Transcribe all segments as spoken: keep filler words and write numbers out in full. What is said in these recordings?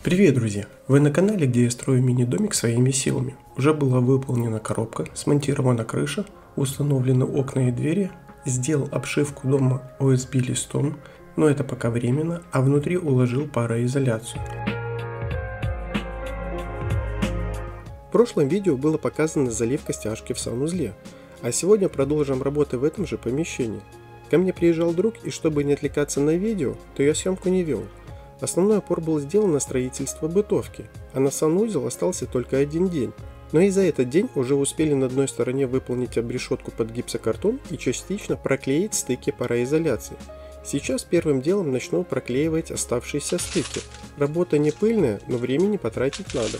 Привет, друзья! Вы на канале, где я строю мини-домик своими силами. Уже была выполнена коробка, смонтирована крыша, установлены окна и двери, сделал обшивку дома о эс би листом, но это пока временно, а внутри уложил пароизоляцию. В прошлом видео было показано заливка стяжки в санузле, а сегодня продолжим работы в этом же помещении. Ко мне приезжал друг, и чтобы не отвлекаться на видео, то я съемку не вел. Основной упор был сделан на строительство бытовки, а на санузел остался только один день. Но и за этот день уже успели на одной стороне выполнить обрешетку под гипсокартон и частично проклеить стыки пароизоляции. Сейчас первым делом начну проклеивать оставшиеся стыки. Работа не пыльная, но времени потратить надо.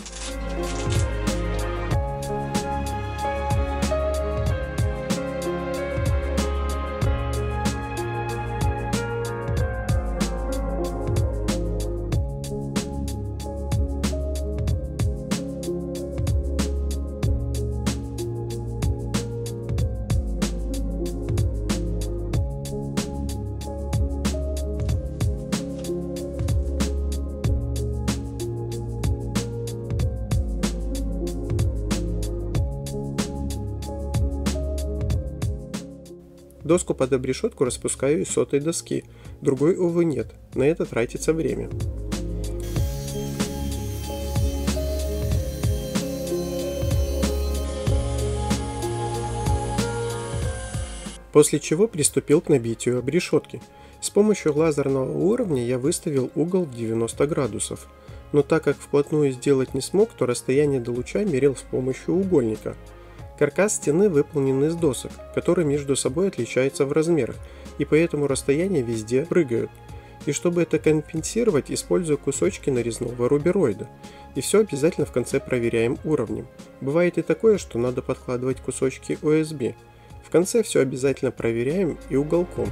Доску под обрешетку распускаю из сотой доски, другой, увы, нет, на это тратится время. После чего приступил к набитию обрешетки. С помощью лазерного уровня я выставил угол в девяносто градусов, но так как вплотную сделать не смог, то расстояние до луча мерил с помощью угольника. Каркас стены выполнен из досок, которые между собой отличаются в размерах, и поэтому расстояния везде прыгают. И чтобы это компенсировать, использую кусочки нарезного рубероида. И все обязательно в конце проверяем уровнем. Бывает и такое, что надо подкладывать кусочки о эс би. В конце все обязательно проверяем и уголком.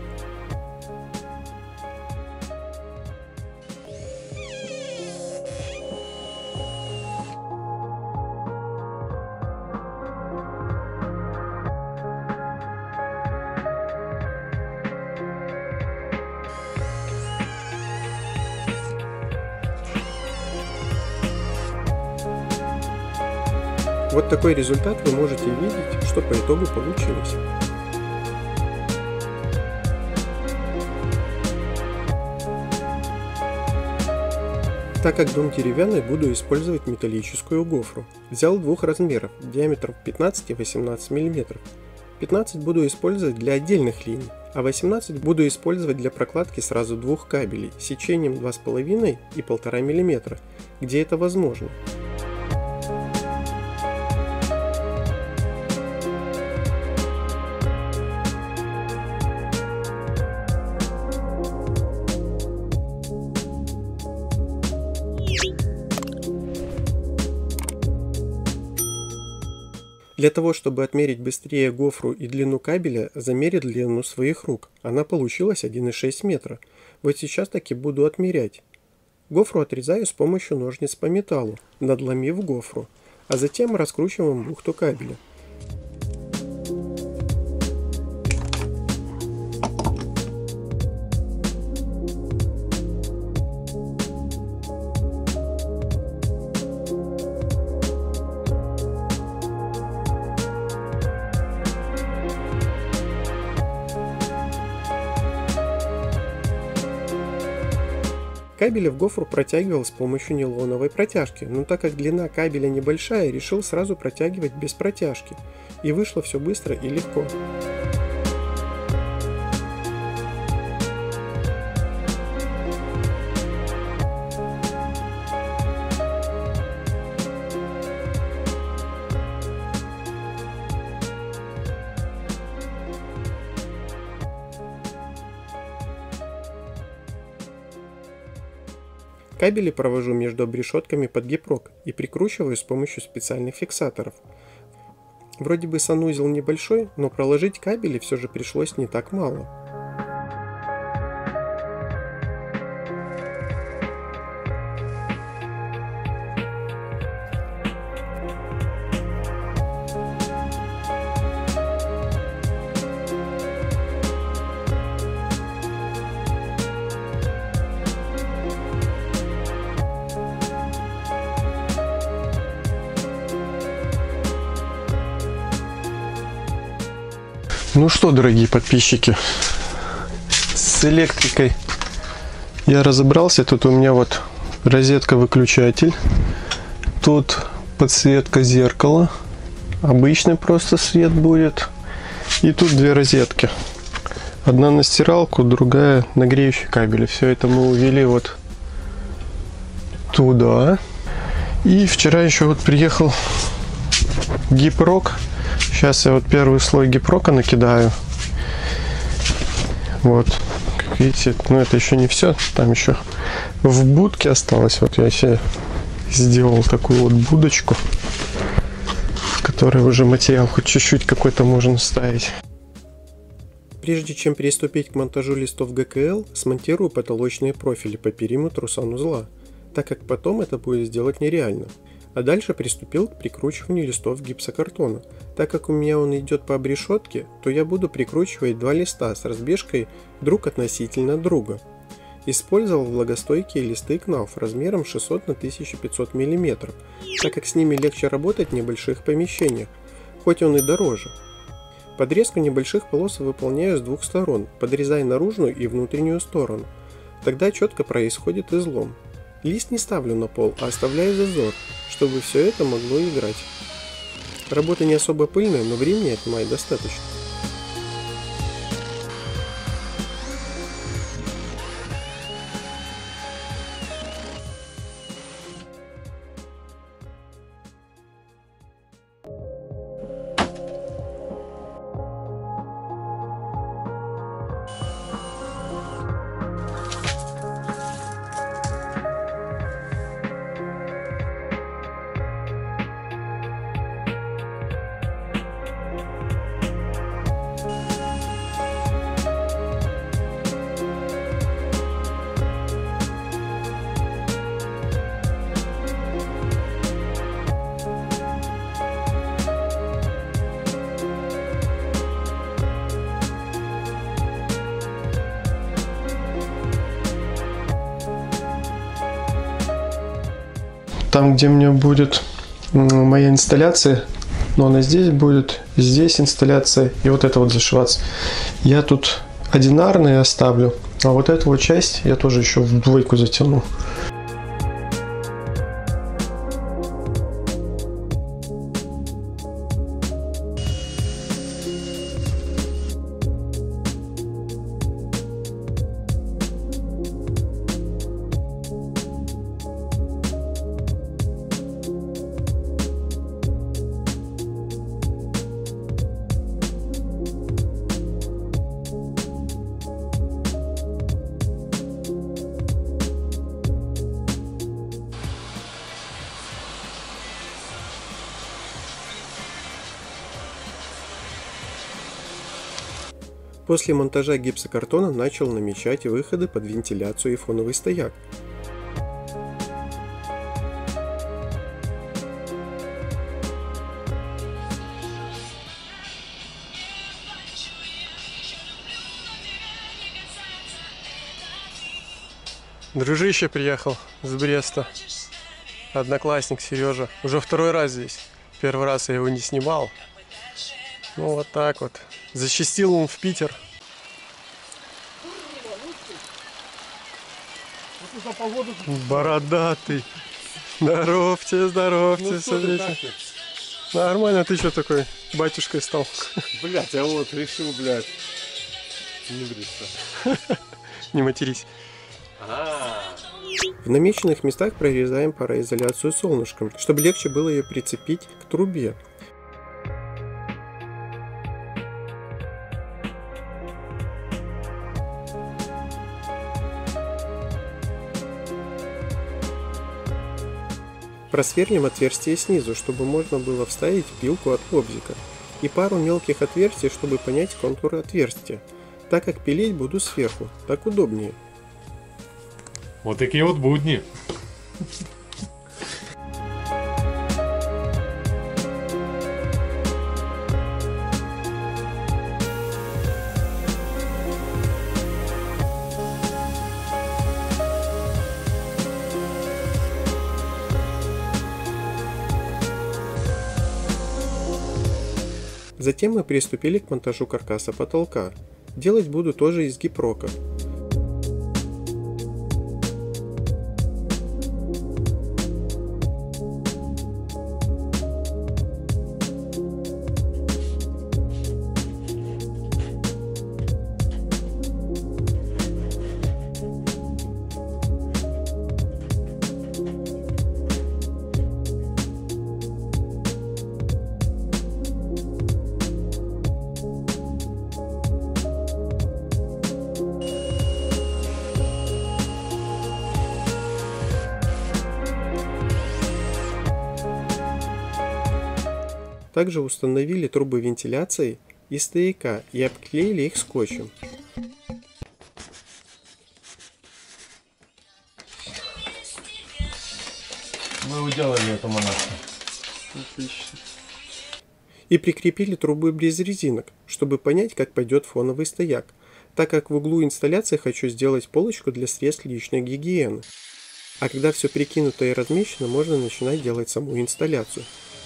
Вот такой результат вы можете видеть, что по итогу получилось. Так как дом деревянный, буду использовать металлическую гофру. Взял двух размеров, диаметром пятнадцать и восемнадцать миллиметров. пятнадцать буду использовать для отдельных линий, а восемнадцать буду использовать для прокладки сразу двух кабелей сечением два с половиной и полтора миллиметра, где это возможно. Для того, чтобы отмерить быстрее гофру и длину кабеля, замерил длину своих рук. Она получилась один и шесть метра. Вот сейчас таки буду отмерять. Гофру отрезаю с помощью ножниц по металлу, надломив гофру, а затем раскручиваем бухту кабеля. Кабели в гофру протягивал с помощью нейлоновой протяжки, но так как длина кабеля небольшая, решил сразу протягивать без протяжки. И вышло все быстро и легко. Кабели провожу между обрешетками под гипрок и прикручиваю с помощью специальных фиксаторов. Вроде бы санузел небольшой, но проложить кабели все же пришлось не так мало. Ну что, дорогие подписчики, с электрикой я разобрался. Тут у меня вот розетка-выключатель, тут подсветка зеркала, обычный просто свет будет, и тут две розетки. Одна на стиралку, другая на греющий кабель. Все это мы увели вот туда. И вчера еще вот приехал гипрок. Сейчас я вот первый слой гипрока накидаю. Вот, как видите, но это еще не все. Там еще в будке осталось. Вот я себе сделал такую вот будочку, в которой уже материал хоть чуть-чуть какой-то можно ставить. Прежде чем приступить к монтажу листов гэ ка эл, смонтирую потолочные профили по периметру санузла, так как потом это будет сделать нереально. А дальше приступил к прикручиванию листов гипсокартона. Так как у меня он идет по обрешетке, то я буду прикручивать два листа с разбежкой друг относительно друга. Использовал влагостойкие листы кнауф размером шестьсот на тысячу пятьсот миллиметров, так как с ними легче работать в небольших помещениях, хоть он и дороже. Подрезку небольших полос выполняю с двух сторон, подрезая наружную и внутреннюю сторону. Тогда четко происходит излом. Лист не ставлю на пол, а оставляю зазор, чтобы все это могло играть. Работа не особо пыльная, но времени отнимает достаточно. Там, где у меня будет моя инсталляция, но она здесь будет, здесь инсталляция, и вот это вот зашиваться. Я тут одинарные оставлю, а вот эту вот часть я тоже еще в двойку затяну. После монтажа гипсокартона начал намечать выходы под вентиляцию и фоновый стояк. Дружище приехал с Бреста. Одноклассник Сережа. Уже второй раз здесь. Первый раз я его не снимал. Ну вот так вот. Зачастил он в Питер. Бородатый. Здоровьте, здоровьте, ну, смотрите. Нормально, ты что такой батюшкой стал? Блять, я вот решил, блядь, не бриться. Не матерись. В намеченных местах прорезаем пароизоляцию солнышком, чтобы легче было ее прицепить к трубе. Просверлим отверстие снизу, чтобы можно было вставить пилку от лобзика, и пару мелких отверстий, чтобы понять контуры отверстия. Так как пилить буду сверху, так удобнее. Вот такие вот будни. Затем мы приступили к монтажу каркаса потолка. Делать буду тоже из гипрока. Также установили трубы вентиляции и стояка и обклеили их скотчем. Мы уделали эту монашку. Отлично. И прикрепили трубы без резинок, чтобы понять, как пойдет фоновый стояк, так как в углу инсталляции хочу сделать полочку для средств личной гигиены. А когда все прикинуто и размещено, можно начинать делать саму инсталляцию.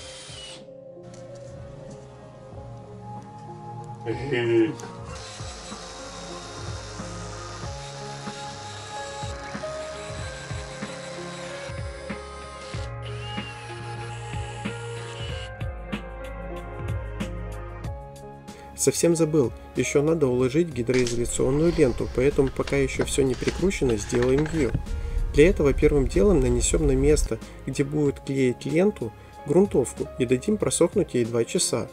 Охереть. Совсем забыл, еще надо уложить гидроизоляционную ленту, поэтому пока еще все не прикручено, сделаем ее. Для этого первым делом нанесем на место, где будет клеить ленту, грунтовку и дадим просохнуть ей два часа.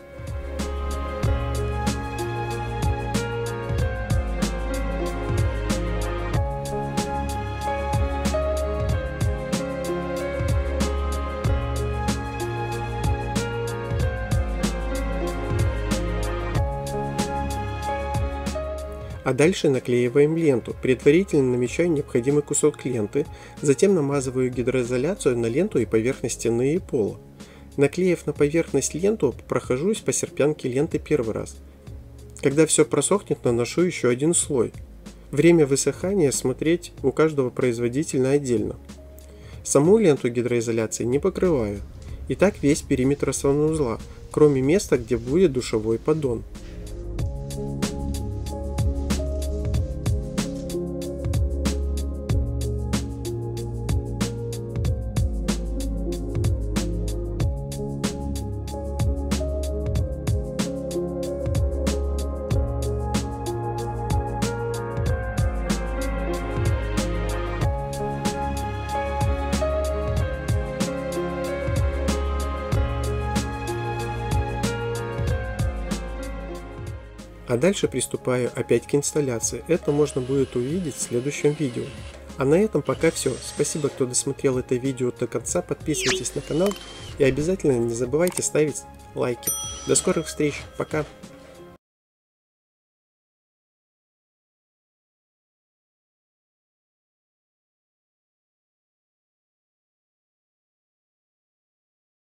А дальше наклеиваем ленту, предварительно намечаю необходимый кусок ленты, затем намазываю гидроизоляцию на ленту и поверхность стены и пола. Наклеив на поверхность ленту, прохожусь по серпянке ленты первый раз. Когда все просохнет, наношу еще один слой. Время высыхания смотреть у каждого производителя отдельно. Саму ленту гидроизоляции не покрываю. И так весь периметр санузла, кроме места, где будет душевой поддон. А дальше приступаю опять к инсталляции. Это можно будет увидеть в следующем видео. А на этом пока все. Спасибо, кто досмотрел это видео до конца. Подписывайтесь на канал и обязательно не забывайте ставить лайки. До скорых встреч. Пока.